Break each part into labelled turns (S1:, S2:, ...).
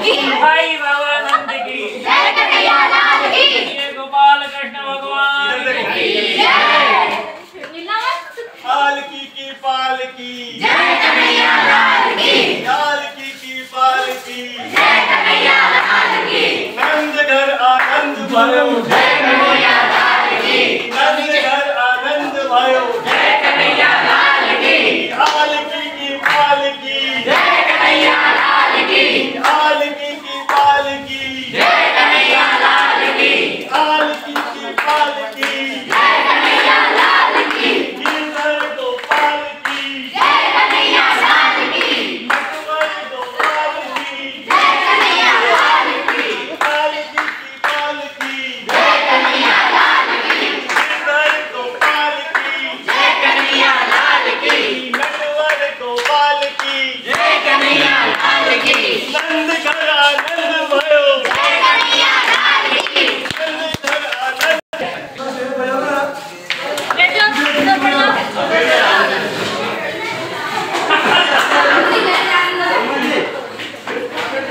S1: भाई बाबा नंद की जय, कन्हैया लाल की जय, गोपाल कृष्ण भगवान की जय।
S2: पालकी की पालकी
S1: जय, कन्हैया लाल की
S2: पालकी की पालकी
S1: जय, कन्हैया लाल की
S2: नंद घर आनंद भयो
S1: जय, कन्हैया लाल की
S2: नंद घर आनंद भयो
S1: जय, कन्हैया लाल की
S2: पालकी की पालकी
S1: जय, कन्हैया लाल की
S2: पालकी की पालकी
S1: जय, कन्हैया लाल की
S2: पालकी की पालकी
S1: जय, कन्हैया लाल की
S2: गिरधर गोपाल की
S1: जय, कन्हैया लाल की
S2: नटवर गोपाल की
S1: जय, कन्हैया लाल की
S2: पालकी की पालकी
S1: जय, कन्हैया लाल की
S2: गिरधर गोपाल की
S1: जय, कन्हैया लाल की
S2: नटवर गोपाल की
S1: जय, कन्हैया लाल की
S2: नंद घर आनंद भयो
S1: जय, कन्हैया लाल की
S2: नंद घर आनंद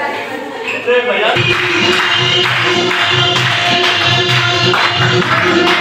S2: भैया